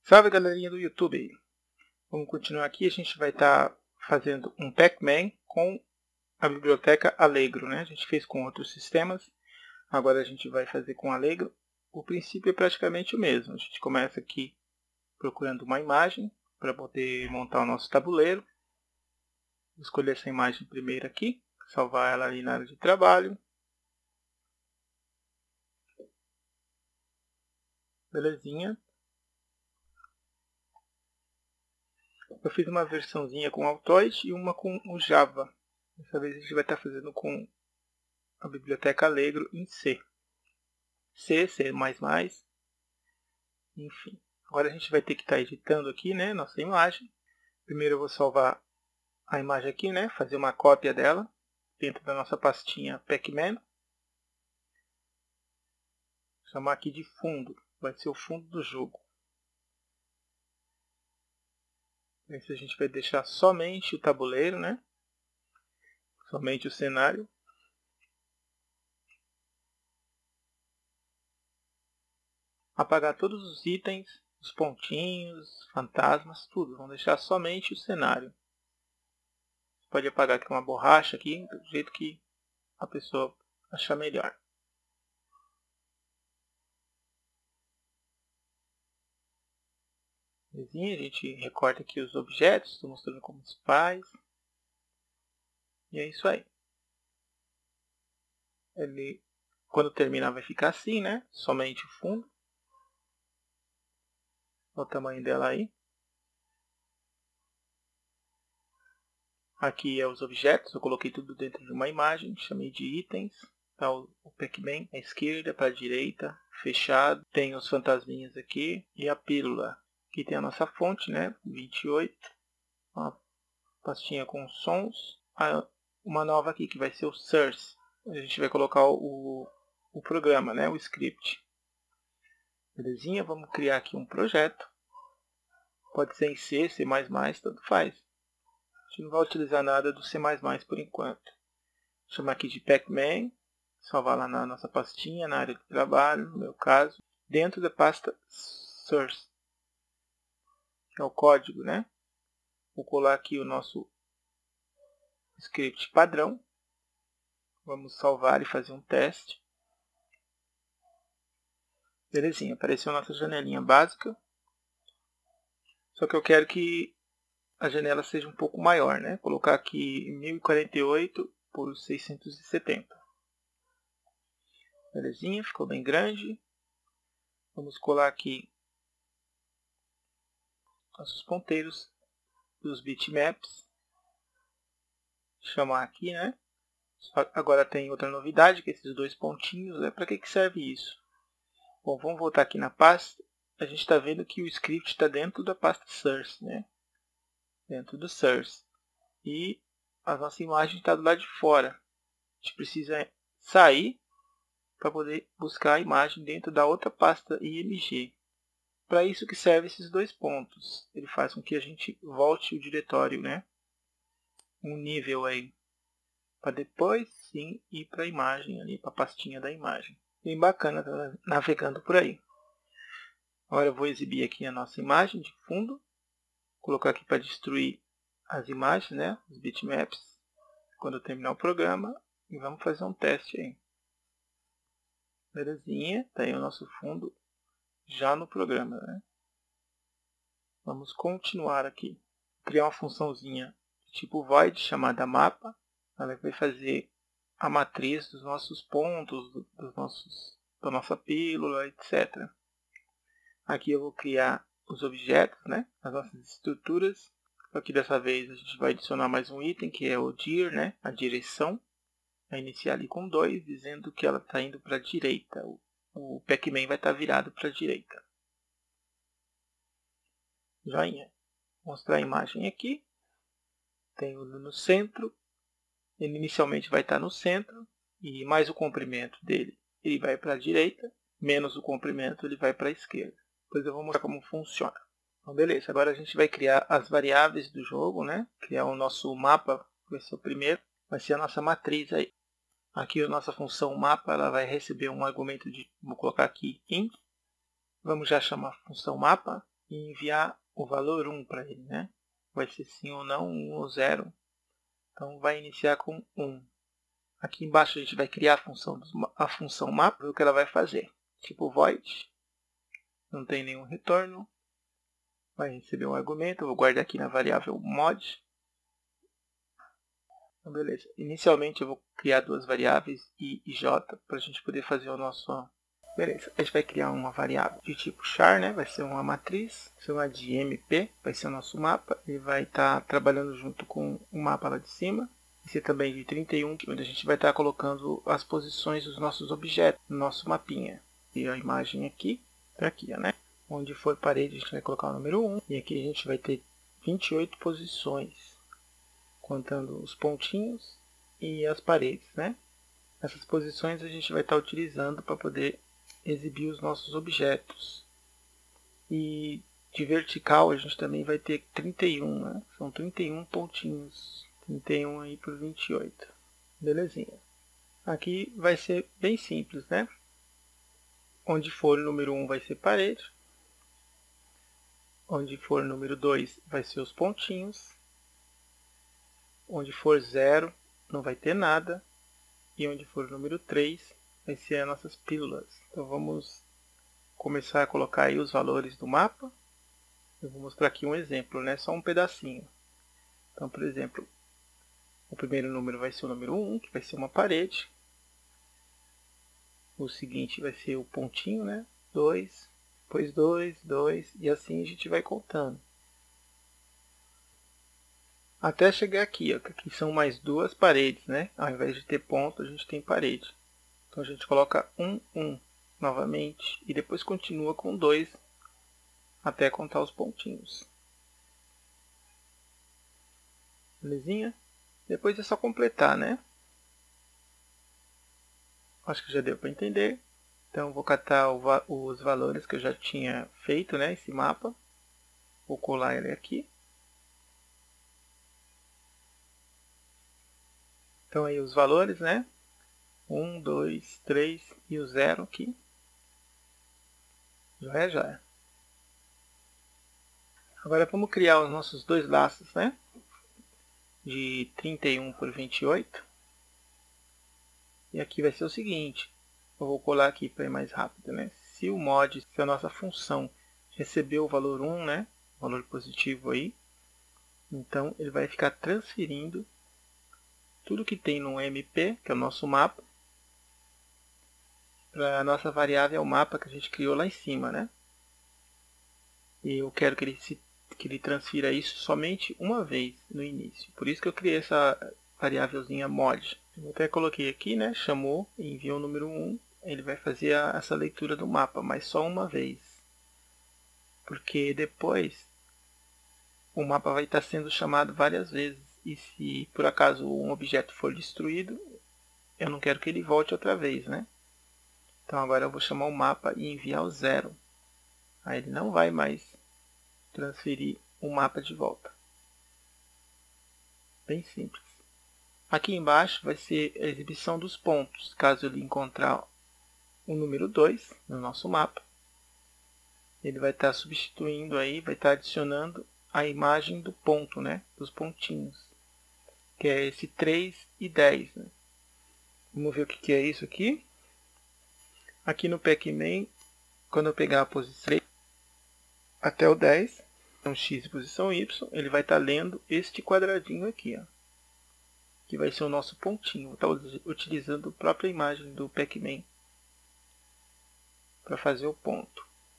Salve galerinha do YouTube! Vamos continuar aqui, a gente vai estar fazendo um Pac-Man com a biblioteca Allegro, né? A gente fez com outros sistemas, agora a gente vai fazer com Allegro. O princípio é praticamente o mesmo, a gente começa aqui procurando uma imagem para poder montar o nosso tabuleiro. Vou escolher essa imagem primeiro aqui, salvar ela ali na área de trabalho. Belezinha. Eu fiz uma versãozinha com Altoid e uma com o Java. Dessa vez a gente vai estar fazendo com a biblioteca Allegro em C. C, C++, enfim. Agora a gente vai ter que estar editando aqui, né, nossa imagem. Primeiro eu vou salvar a imagem aqui, né, fazer uma cópia dela dentro da nossa pastinha Pac-Man. Chamar aqui de fundo, vai ser o fundo do jogo. Esse a gente vai deixar somente o tabuleiro, né, somente o cenário. Apagar todos os itens, os pontinhos, fantasmas, tudo. Vamos deixar somente o cenário. Você pode apagar aqui uma borracha aqui, do jeito que a pessoa achar melhor. Belezinha, a gente recorta aqui os objetos, estou mostrando como se faz. E é isso aí. Ele, quando terminar, vai ficar assim, né? Somente o fundo. Olha o tamanho dela aí. Aqui é os objetos, eu coloquei tudo dentro de uma imagem, chamei de itens. Tá o Pac-Man à esquerda, para a direita, fechado. Tem os fantasminhas aqui e a pílula. Aqui tem a nossa fonte, né? 28. Uma pastinha com sons. Uma nova aqui que vai ser o Source. A gente vai colocar o programa, né? O script. Belezinha? Vamos criar aqui um projeto. Pode ser em C, C++, tanto faz. A gente não vai utilizar nada do C++ por enquanto. Vou chamar aqui de Pac-Man. Salvar lá na nossa pastinha, na área de trabalho, no meu caso. Dentro da pasta Source. Que é o código, né? Vou colar aqui o nosso script padrão. Vamos salvar e fazer um teste. Belezinha, apareceu a nossa janelinha básica. Só que eu quero que a janela seja um pouco maior, né? Vou colocar aqui 1048 por 670. Belezinha, ficou bem grande. Vamos colar aqui nossos ponteiros dos bitmaps. Chamar aqui, né? Agora tem outra novidade, que esses dois pontinhos, né? Para que serve isso? Bom, vamos voltar aqui na pasta. A gente está vendo que o script está dentro da pasta Source, né? Dentro do Source. E a nossa imagem está do lado de fora. A gente precisa sair para poder buscar a imagem dentro da outra pasta IMG. Para isso que serve esses dois pontos. Ele faz com que a gente volte o diretório, né? Um nível aí. Para depois sim ir para a imagem ali, para a pastinha da imagem. Bem bacana, tá navegando por aí. Agora eu vou exibir aqui a nossa imagem de fundo. Colocar aqui para destruir as imagens, né? Os bitmaps. Quando eu terminar o programa. E vamos fazer um teste aí. Belezinha, tá aí o nosso fundo já no programa, né? Vamos continuar aqui. Criar uma funçãozinha tipo void chamada mapa. Ela vai fazer a matriz dos nossos pontos, da nossa pílula, etc. Aqui eu vou criar os objetos, né? As nossas estruturas. Aqui dessa vez a gente vai adicionar mais um item que é o dir, né? A direção. Vai iniciar ali com 2, dizendo que ela está indo para a direita. O Pac-Man vai estar virado para a direita. Joinha. Vou mostrar a imagem aqui. Tem o no centro. Ele inicialmente vai estar no centro. E mais o comprimento dele, ele vai para a direita. Menos o comprimento, ele vai para a esquerda. Depois eu vou mostrar como funciona. Então, beleza. Agora a gente vai criar as variáveis do jogo, né? Criar o nosso mapa, vai ser o primeiro. Vai ser a nossa matriz aí. Aqui a nossa função mapa, ela vai receber um argumento de, vou colocar aqui, int. Vamos já chamar a função mapa. e enviar o valor 1 para ele, né? Vai ser sim ou não, 1 ou 0. Então vai iniciar com 1. Aqui embaixo a gente vai criar a função mapa, ver o que ela vai fazer. Tipo void, não tem nenhum retorno, vai receber um argumento, eu vou guardar aqui na variável mod. Então, beleza. Inicialmente eu vou criar duas variáveis i e j para a gente poder fazer o nosso... Beleza, a gente vai criar uma variável de tipo char, né? Vai ser uma matriz, chamada de mp, vai ser o nosso mapa. Ele vai estar trabalhando junto com o mapa lá de cima. Vai ser também de 31, onde a gente vai estar colocando as posições dos nossos objetos no nosso mapinha. E a imagem aqui, né? Onde for parede a gente vai colocar o número 1. E aqui a gente vai ter 28 posições, contando os pontinhos e as paredes, né? Essas posições a gente vai estar utilizando para poder exibir os nossos objetos. E de vertical a gente também vai ter 31, né? São 31 pontinhos. 31 aí por 28. Belezinha. Aqui vai ser bem simples, né? Onde for o número 1 vai ser parede. Onde for o número 2 vai ser os pontinhos. Onde for 0 não vai ter nada. E onde for o número 3 vai ser as nossas pílulas. Então vamos começar a colocar aí os valores do mapa. Eu vou mostrar aqui um exemplo, né? Só um pedacinho. Então, por exemplo, o primeiro número vai ser o número 1, que vai ser uma parede. O seguinte vai ser o pontinho, né? 2, depois 2, 2, e assim a gente vai contando. Até chegar aqui, ó, que aqui são mais duas paredes, né? Ao invés de ter ponto, a gente tem parede. Então a gente coloca 1, 1 novamente e depois continua com 2 até contar os pontinhos. Belezinha? Depois é só completar, né? Acho que já deu para entender. Então vou catar os valores que eu já tinha feito, né? Esse mapa. Vou colar ele aqui. Então aí os valores, né? 1, 2, 3 e o 0 aqui. Já é. Agora vamos criar os nossos dois laços, né? De 31 por 28. E aqui vai ser o seguinte. Eu vou colar aqui para ir mais rápido, né? Se o mod, se a nossa função recebeu o valor 1, né? Valor positivo aí. Então ele vai ficar transferindo tudo que tem no MP, que é o nosso mapa, para a nossa variável mapa que a gente criou lá em cima, né? E eu quero que ele transfira isso somente uma vez no início. Por isso que eu criei essa variávelzinha mod. Eu até coloquei aqui, né? Chamou e enviou o número 1. Ele vai fazer essa leitura do mapa, mas só uma vez. Porque depois o mapa vai estar sendo chamado várias vezes. E se por acaso um objeto for destruído, eu não quero que ele volte outra vez, né? Então agora eu vou chamar o mapa e enviar o 0. Aí ele não vai mais transferir o mapa de volta. Bem simples. Aqui embaixo vai ser a exibição dos pontos. Caso ele encontrar o número 2 no nosso mapa, ele vai estar substituindo aí, vai estar adicionando a imagem do ponto, né? Dos pontinhos. Que é esse 3 e 10. Né? Vamos ver o que é isso aqui. Aqui no Pac-Man, quando eu pegar a posição 3 até o 10, então X e posição Y, ele vai estar lendo este quadradinho aqui, ó, que vai ser o nosso pontinho. Vou estar utilizando a própria imagem do Pac-Man para fazer o ponto.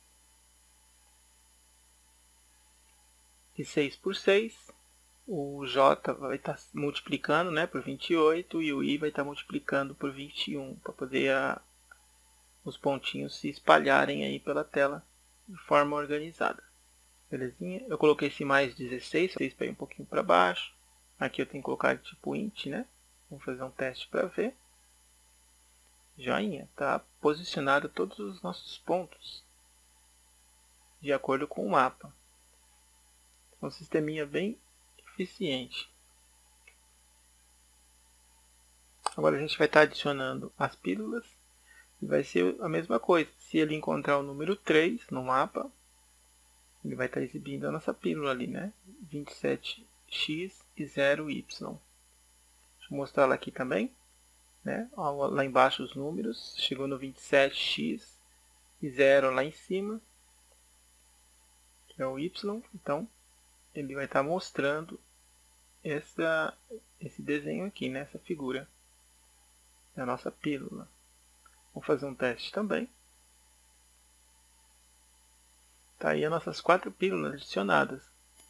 De 6 por 6, o J vai estar multiplicando, né, por 28 e o I vai estar multiplicando por 21, para poder os pontinhos se espalharem aí pela tela de forma organizada. Belezinha? Eu coloquei esse mais 16 para ir um pouquinho para baixo. Aqui eu tenho que colocar tipo int, né? Vamos fazer um teste para ver. Joinha, tá posicionado todos os nossos pontos de acordo com o mapa. É um sisteminha bem eficiente. Agora a gente vai estar adicionando as pílulas e vai ser a mesma coisa. Se ele encontrar o número 3 no mapa, Ele vai estar exibindo a nossa pílula ali, né? 27x e 0y. Deixa eu mostrar ela aqui também, né? Ó, lá embaixo os números, chegou no 27x e 0 lá em cima, que é o y. Então, ele vai estar mostrando esse desenho aqui, né? Essa figura da nossa pílula. Vamos fazer um teste também. Tá aí as nossas 4 pílulas adicionadas.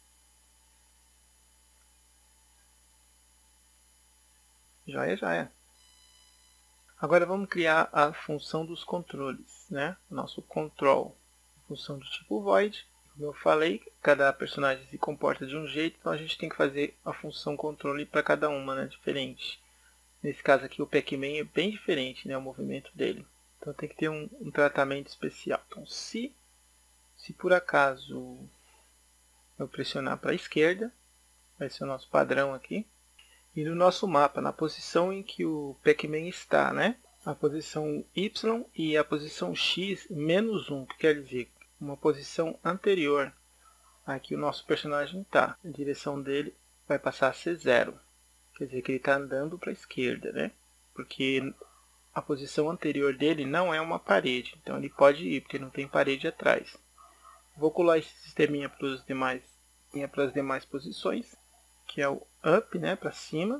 Joia. Agora vamos criar a função dos controles, né? Nosso control. Função do tipo void. Como eu falei, cada personagem se comporta de um jeito, então a gente tem que fazer a função controle para cada uma, né? Diferente. Nesse caso aqui o Pac-Man é bem diferente, né? O movimento dele. Então tem que ter um tratamento especial. Então se por acaso eu pressionar para a esquerda, vai ser o nosso padrão aqui. E no nosso mapa, na posição em que o Pac-Man está, né? A posição Y e a posição X menos 1, que quer dizer uma posição anterior a que o nosso personagem está. A direção dele vai passar a ser 0. Quer dizer que ele está andando para a esquerda, né? Porque a posição anterior dele não é uma parede. Então ele pode ir, porque não tem parede atrás. Vou colar esse sisteminha para as demais posições, que é o up, né, para cima.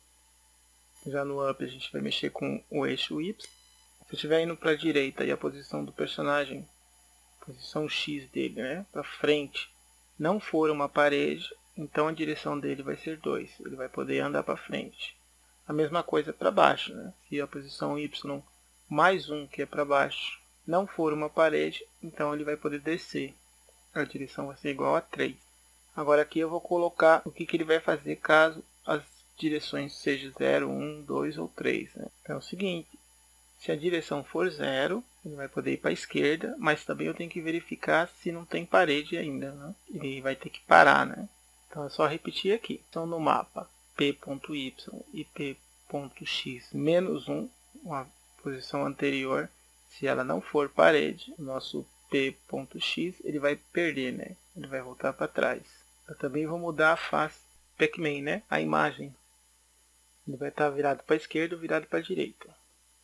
Já no up a gente vai mexer com o eixo Y. Se eu estiver indo para a direita e a posição do personagem, posição X dele, né, para frente, não for uma parede, então a direção dele vai ser 2. Ele vai poder andar para frente. A mesma coisa para baixo, né? Se a posição Y mais 1, que é para baixo, não for uma parede, então ele vai poder descer. A direção vai ser igual a 3. Agora aqui eu vou colocar o que ele vai fazer caso as direções sejam 0, 1, 2 ou 3. Né? Então é o seguinte, se a direção for 0, ele vai poder ir para a esquerda, mas também eu tenho que verificar se não tem parede ainda. Né? Ele vai ter que parar. Né? Então é só repetir aqui. Então no mapa P.Y e P.X menos 1, uma posição anterior, se ela não for parede, o nosso P.X ele vai perder, né? Ele vai voltar para trás. Eu também vou mudar a face Pac-Man, né? A imagem. Ele vai estar virado para a esquerda ou virado para a direita.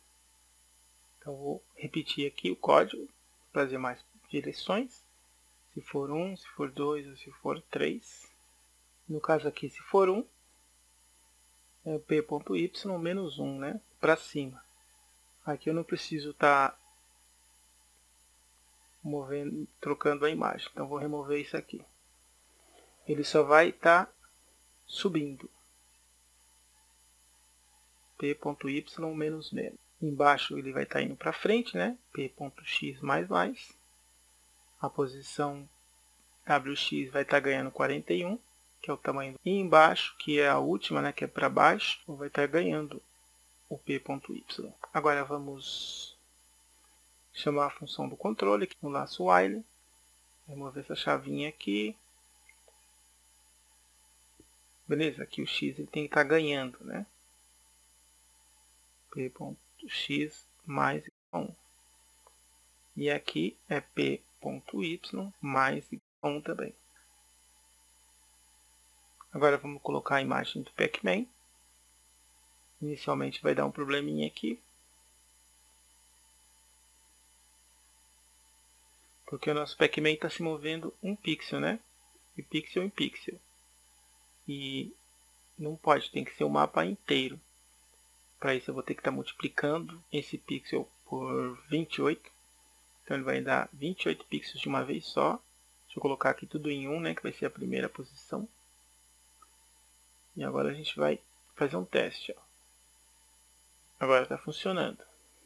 Então vou repetir aqui o código para as demais direções. Se for 1, se for 2 ou se for 3. No caso aqui, se for 1, é o P.Y menos 1, né? Para cima. Aqui eu não preciso estar trocando a imagem. Então vou remover isso aqui. Ele só vai estar subindo. P.Y menos menos. Embaixo ele vai estar indo para frente, né? P.X mais mais. A posição WX vai estar ganhando 41, que é o tamanho. E embaixo, que é a última, né? Que é para baixo, vai estar ganhando o P.Y. Agora vamos chamar a função do controle aqui no laço while. Remover essa chavinha aqui. Beleza, aqui o x ele tem que estar ganhando, né? P.x mais 1. E aqui é P.y mais 1 também. Agora vamos colocar a imagem do Pac-Man. Inicialmente vai dar um probleminha aqui. Porque o nosso Pac-Man está se movendo um pixel, né? De pixel em pixel. E não pode, tem que ser o mapa inteiro. Para isso eu vou ter que estar multiplicando esse pixel por 28. Então ele vai dar 28 pixels de uma vez só. Deixa eu colocar aqui tudo em 1, né? Que vai ser a primeira posição. E agora a gente vai fazer um teste. Ó. Agora está funcionando.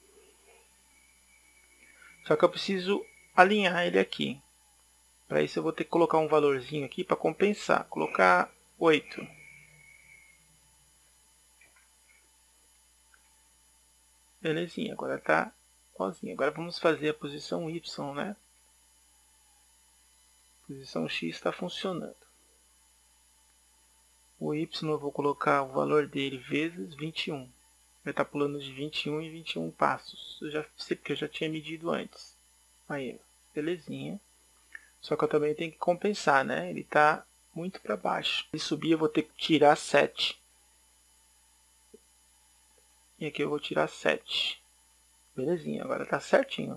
Só que eu preciso alinhar ele aqui. Para isso eu vou ter que colocar um valorzinho aqui para compensar. Colocar 8. Belezinha, agora está igualzinho. Agora vamos fazer a posição Y, né? A posição X está funcionando. O Y eu vou colocar o valor dele vezes 21. Vai estar pulando de 21 em 21 passos. Eu já sei porque eu já tinha medido antes. Aí, belezinha. Só que eu também tenho que compensar, né? Ele está muito para baixo. Se subir eu vou ter que tirar 7. E aqui eu vou tirar 7. Belezinha, agora está certinho.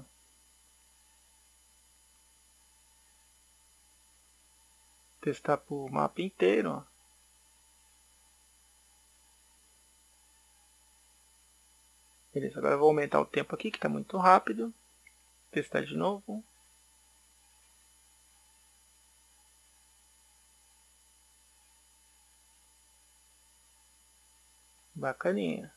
Testar por mapa inteiro, ó. Beleza, agora eu vou aumentar o tempo aqui, que está muito rápido. Testar de novo. Bacaninha.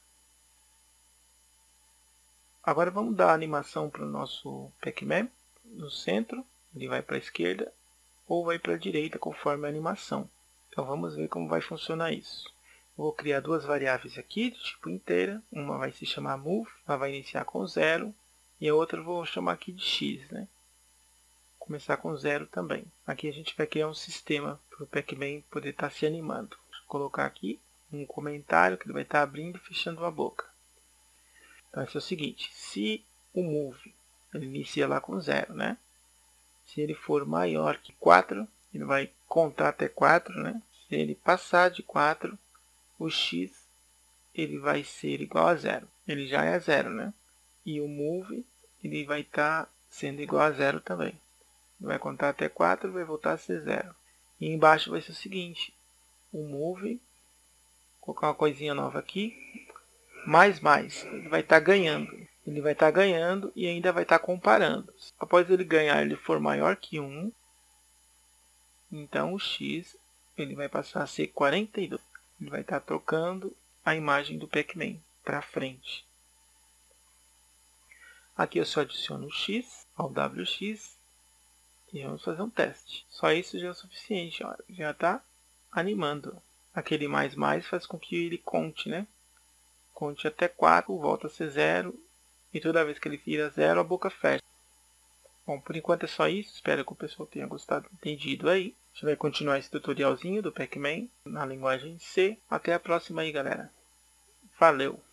Agora vamos dar a animação para o nosso Pac-Man no centro. Ele vai para a esquerda ou vai para a direita conforme a animação. Então vamos ver como vai funcionar isso. Eu vou criar duas variáveis aqui de tipo inteira. Uma vai se chamar move, ela vai iniciar com 0. E a outra eu vou chamar aqui de x, né? Começar com 0 também. Aqui a gente vai criar um sistema para o Pac-Man poder estar se animando. Vou colocar aqui um comentário que ele vai estar abrindo e fechando a boca. Então, esse é o seguinte, se o move, ele inicia lá com 0, né? Se ele for maior que 4, ele vai contar até 4, né? Se ele passar de 4, o x ele vai ser igual a 0. Ele já é 0, né? E o move, ele vai estar sendo igual a 0 também. Ele vai contar até 4 e vai voltar a ser 0. E embaixo vai ser o seguinte, o move, vou colocar uma coisinha nova aqui, mais, ele vai estar ganhando. Ele vai estar ganhando e ainda vai estar comparando. Após ele ganhar, ele for maior que 1, então o x ele vai passar a ser 42. Ele vai estar trocando a imagem do Pac-Man para frente. Aqui eu só adiciono o x ao WX e vamos fazer um teste. Só isso já é o suficiente. Ó. Já está animando. Aquele mais faz com que ele conte, né? Conte até 4, volta a ser 0. E toda vez que ele vira 0, a boca fecha. Bom, por enquanto é só isso. Espero que o pessoal tenha gostado, entendido aí. A gente vai continuar esse tutorialzinho do Pac-Man na linguagem C. Até a próxima aí, galera. Valeu!